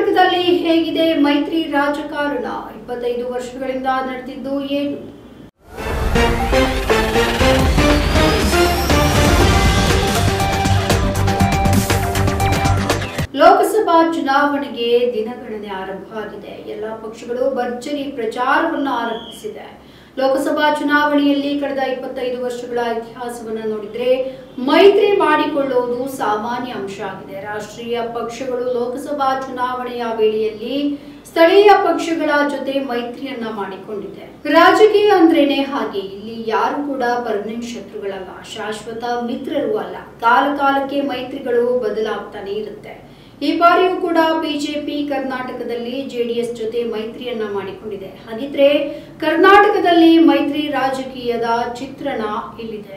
ಕರ್ನಾಟಕದಲ್ಲಿ ಹೇಗಿದೆ ಮೈತ್ರಿ ರಾಜಕಾರಣ? 25 ವರ್ಷಗಳಿಂದ ನಡೆದಿದ್ದು ಏನು? ಲೋಕಸಭಾ ಚುನಾವಣೆಗೆ ದಿನಗಣನೆ ಆರಂಭ ಆಗಿದೆ. ಎಲ್ಲಾ ಪಕ್ಷಗಳು ಭರ್ಜರಿ ಪ್ರಚಾರವನ್ನು ಆರಂಭಿಸಿದೆ. ಲೋಕಸಭಾ ಚುನಾವಣೆಯಲ್ಲಿ ಕಳೆದ 25 ವರ್ಷಗಳ ಇತಿಹಾಸವನ್ನು ನೋಡಿದ್ರೆ ಮೈತ್ರಿ ಮಾಡಿಕೊಳ್ಳುವುದು ಸಾಮಾನ್ಯ ಅಂಶ ಆಗಿದೆ. ರಾಷ್ಟ್ರೀಯ ಪಕ್ಷಗಳು ಲೋಕಸಭಾ ಚುನಾವಣೆಯ ವೇಳೆಯಲ್ಲಿ ಸ್ಥಳೀಯ ಪಕ್ಷಗಳ ಜೊತೆ ಮೈತ್ರಿಯನ್ನ ಮಾಡಿಕೊಂಡಿದೆ. ರಾಜಕೀಯ ಅಂದ್ರೇನೆ ಹಾಗೆ. ಇಲ್ಲಿ ಯಾರು ಕೂಡ ಪರ್ಮನೆಂಟ್ ಶತ್ರುಗಳಲ್ಲ, ಶಾಶ್ವತ ಮಿತ್ರರು ಅಲ್ಲ. ಕಾಲಕ್ಕೆ ಮೈತ್ರಿಗಳು ಬದಲಾಗ್ತಾನೆ ಇರುತ್ತೆ. ಈ ಬಾರಿಯೂ ಕೂಡ ಬಿಜೆಪಿ ಕರ್ನಾಟಕದಲ್ಲಿ ಜೆಡಿಎಸ್ ಜೊತೆ ಮೈತ್ರಿಯನ್ನ ಮಾಡಿಕೊಂಡಿದೆ. ಹಾಗಿದ್ರೆ ಕರ್ನಾಟಕದಲ್ಲಿ ಮೈತ್ರಿ ರಾಜಕೀಯದ ಚಿತ್ರಣ ಇಲ್ಲಿದೆ.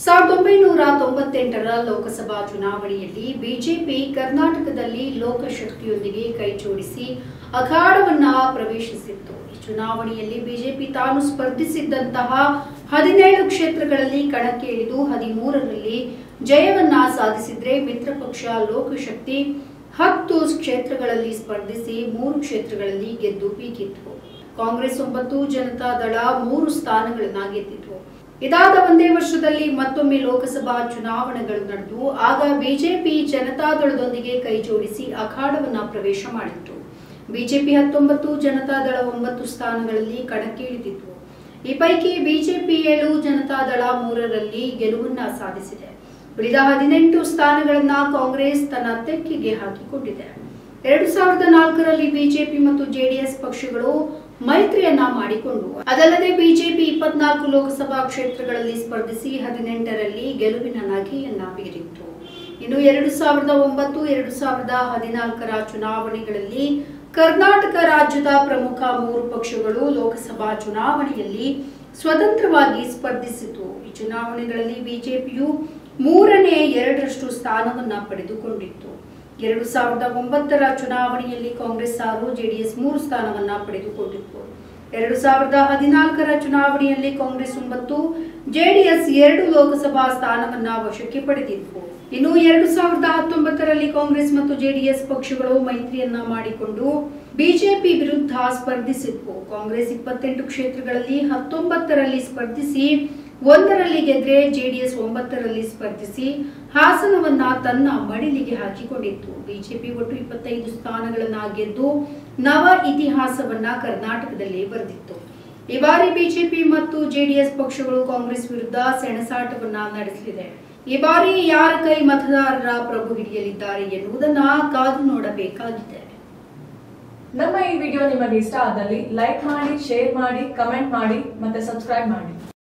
1998ರ ಲೋಕಸಭಾ ಚುನಾವಣೆಯಲ್ಲಿ ಬಿಜೆಪಿ ಕರ್ನಾಟಕದಲ್ಲಿ ಲೋಕಶಕ್ತಿಯೊಂದಿಗೆ ಕೈಜೋಡಿಸಿ ಅಖಾಡವನ್ನ ಪ್ರವೇಶಿಸಿತ್ತು. ಈ ಚುನಾವಣೆಯಲ್ಲಿ ಬಿಜೆಪಿ ತಾನು ಸ್ಪರ್ಧಿಸಿದ್ದಂತಹ 17 ಕ್ಷೇತ್ರಗಳಲ್ಲಿ ಕಣಕ್ಕೆ ಇಳಿದು 13ರಲ್ಲಿ ಜಯವನ್ನ ಸಾಧಿಸಿದ್ರೆ, ಮಿತ್ರ ಪಕ್ಷ ಲೋಕಶಕ್ತಿ 10 ಕ್ಷೇತ್ರಗಳಲ್ಲಿ ಸ್ಪರ್ಧಿಸಿ 3 ಕ್ಷೇತ್ರಗಳಲ್ಲಿ ಗೆದ್ದು ಬೀಗಿತ್ತು. ಕಾಂಗ್ರೆಸ್ 9, ಜನತಾದಳ 3 ಸ್ಥಾನಗಳನ್ನ ಗೆದ್ದಿತ್ತು. ಇದಾದ ಒಂದೇ ವರ್ಷದಲ್ಲಿ ಮತ್ತೊಮ್ಮೆ ಲೋಕಸಭಾ ಚುನಾವಣೆಗಳು ನಡೆದು ಆಗ ಬಿಜೆಪಿ ಜನತಾದಳದೊಂದಿಗೆ ಕೈಜೋಡಿಸಿ ಅಖಾಡವನ್ನ ಪ್ರವೇಶ ಮಾಡಿತ್ತು. ಬಿಜೆಪಿ 19, ಜನತಾದಳ 9 ಸ್ಥಾನಗಳಲ್ಲಿ ಕಣಕ್ಕೆ ಇಳಿದಿತ್ತು. ಈ ಪೈಕಿ ಬಿಜೆಪಿ 7, ಜನತಾದಳ 3ರಲ್ಲಿ ಗೆಲುವನ್ನ ಸಾಧಿಸಿದೆ. ಉಳಿದ 18 ಸ್ಥಾನಗಳನ್ನ ಕಾಂಗ್ರೆಸ್ ತನ್ನ ತೆಕ್ಕೆಗೆ ಹಾಕಿಕೊಂಡಿದೆ. 2004ರಲ್ಲಿ ಬಿಜೆಪಿ ಮತ್ತು ಜೆಡಿಎಸ್ ಪಕ್ಷಗಳು ಮೈತ್ರಿಯನ್ನ ಮಾಡಿಕೊಂಡು ಅದಲ್ಲದೆ ಬಿಜೆಪಿ 24 ಲೋಕಸಭಾ ಕ್ಷೇತ್ರಗಳಲ್ಲಿ ಸ್ಪರ್ಧಿಸಿ 18ರಲ್ಲಿ ಗೆಲುವಿನ ನಗೆಯನ್ನ ಬೀರಿತ್ತು. ಇನ್ನು 2009, 2014ರ ಚುನಾವಣೆಗಳಲ್ಲಿ ಕರ್ನಾಟಕ ರಾಜ್ಯದ ಪ್ರಮುಖ 3 ಪಕ್ಷಗಳು ಲೋಕಸಭಾ ಚುನಾವಣೆಯಲ್ಲಿ ಸ್ವತಂತ್ರವಾಗಿ ಸ್ಪರ್ಧಿಸಿತು. ಈ ಚುನಾವಣೆಗಳಲ್ಲಿ ಬಿಜೆಪಿಯು 3ನೇ 2ರಷ್ಟು ಸ್ಥಾನವನ್ನ ಪಡೆದುಕೊಂಡಿತ್ತು. 2009ರ ಚುನಾವಣೆಯಲ್ಲಿ ಕಾಂಗ್ರೆಸ್ 6, ಜೆಡಿಎಸ್ 3 ಸ್ಥಾನವನ್ನ ಪಡೆದುಕೊಂಡಿತ್ತು. 2014ರ ಚುನಾವಣೆಯಲ್ಲಿ ಕಾಂಗ್ರೆಸ್ 9, ಜೆಡಿಎಸ್ 2 ಲೋಕಸಭಾ ಸ್ಥಾನವನ್ನ ವಶಕ್ಕೆ ಪಡೆದಿತ್ತು. ಇನ್ನು 2019ರಲ್ಲಿ ಕಾಂಗ್ರೆಸ್ ಮತ್ತು ಜೆಡಿಎಸ್ ಪಕ್ಷಗಳು ಮೈತ್ರಿಯನ್ನ ಮಾಡಿಕೊಂಡು ಬಿಜೆಪಿ ವಿರುದ್ಧ ಸ್ಪರ್ಧಿಸಿದ್ವು. ಕಾಂಗ್ರೆಸ್ 28 ಕ್ಷೇತ್ರಗಳಲ್ಲಿ 19ರಲ್ಲಿ ಸ್ಪರ್ಧಿಸಿ 1ರಲ್ಲಿ ಗೆದ್ರೆ, ಜೆಡಿಎಸ್ 9ರಲ್ಲಿ ಸ್ಪರ್ಧಿಸಿ ಹಾಸನವನ್ನ ತನ್ನ ಮಡಿಲಿಗೆ ಹಾಕಿಕೊಂಡಿತ್ತು. ಬಿಜೆಪಿ ಒಟ್ಟು 25 ಸ್ಥಾನಗಳನ್ನ ಗೆದ್ದು ನವ ಇತಿಹಾಸವನ್ನ ಕರ್ನಾಟಕದಲ್ಲಿ ಬರೆದಿತ್ತು. ಈ ಬಾರಿ ಬಿಜೆಪಿ ಮತ್ತು ಜೆಡಿಎಸ್ ಪಕ್ಷಗಳು ಕಾಂಗ್ರೆಸ್ ವಿರುದ್ಧ ಸೆಣಸಾಟವನ್ನ ನಡೆಸಲಿದೆ. ಈ ಬಾರಿ ಯಾರ ಕೈ ಮತದಾರರ ಪ್ರಭು ಹಿಡಿಯಲಿದ್ದಾರೆ ಎನ್ನುವುದನ್ನ ಕಾದು ನೋಡಬೇಕಾಗಿದೆ. ನಮ್ಮ ಈ ವಿಡಿಯೋ ನಿಮಗೆ ಇಷ್ಟ ಆದಲ್ಲಿ ಲೈಕ್ ಮಾಡಿ, ಶೇರ್ ಮಾಡಿ, ಕಮೆಂಟ್ ಮಾಡಿ ಮತ್ತೆ ಸಬ್ಸ್ಕ್ರೈಬ್ ಮಾಡಿ.